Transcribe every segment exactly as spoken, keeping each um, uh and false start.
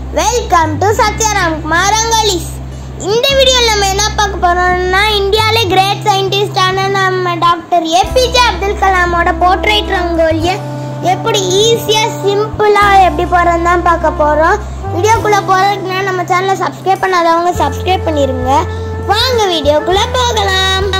Welcome to Satyaram Kumar Rangolis. இந்த வீடியோவில் நம்ம என்ன பார்க்க போகிறோம்னா, இந்தியாவிலே கிரேட் சயின்டிஸ்டான நம்ம டாக்டர் ஏபிஜே அப்துல் கலாமோட போர்ட்ரைட் ரங்கோலியை எப்படி ஈஸியாக சிம்பிளாக எப்படி போகிறோன்னு தான் பார்க்க போகிறோம். வீடியோக்குள்ளே போகிறதுக்குன்னா நம்ம சேனலை சப்ஸ்கிரைப் பண்ணாதவங்க சப்ஸ்கிரைப் பண்ணிடுங்க. வாங்க வீடியோக்குள்ளே போகலாம்.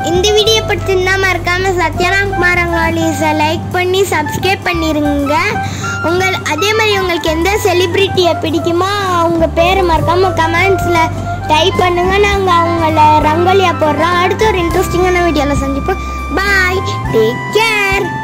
இந்த வீடியோ பிடிச்சிருந்தா மறக்காம சத்யராம் குமார் ரங்கோலிஸை லைக் பண்ணி சப்ஸ்கிரைப் பண்ணிருங்க. உங்கள் அதே மாதிரி உங்களுக்கு எந்த செலிப்ரிட்டியை பிடிக்குமோ அவங்க பேரை மறக்காம கமெண்ட்ஸில் டைப் பண்ணுங்க. நாங்கள் அவங்கள ரங்கோலியா போடுறோம். அடுத்த ஒரு இன்ட்ரெஸ்டிங்கான வீடியோவில் சந்திப்போம். Bye, take care.